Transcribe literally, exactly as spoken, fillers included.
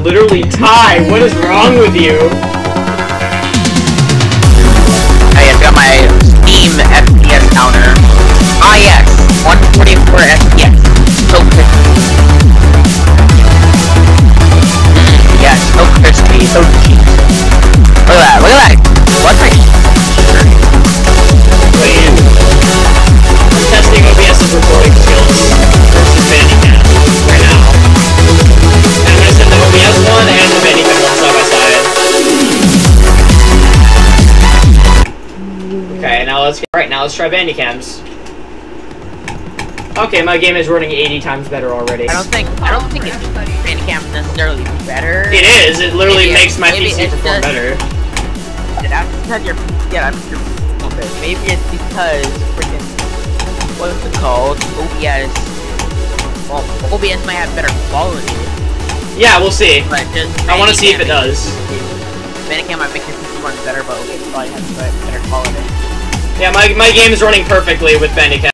literally tied. What is wrong with you? I got my Steam F P S counter. Ah yes, one forty-four F P S. So crispy. Yeah, so crispy, so cheap. Look at that, look at that. What's my shirt? Wait. I'm testing OBS's recording skills versus Bandicam right now. And I'm gonna send the O B S one and the Bandicam one side by side. Okay, now let's get right now let's try Bandicams. Okay, my game is running eighty times better already. I don't think I don't think it's Bandicam is necessarily better. It is. It literally maybe makes my P C perform just, better. That's because you're yeah, that's your maybe it's because freaking what's it called? O B S. Well, O B S might have better quality. Yeah, we'll see. But just I want to see if it does. Bandicam might make your P C run better, but O B S probably has better quality. Yeah, my my game is running perfectly with Bandicam.